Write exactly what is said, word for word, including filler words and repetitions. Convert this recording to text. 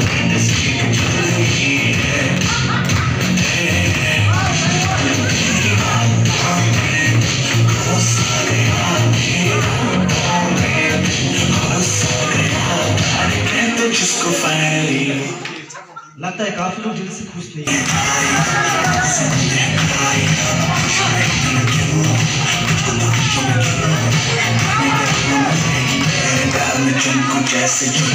जिसको फाइनली लगता है काफी लोग दिल से खुश नहीं हैं। जैसे जो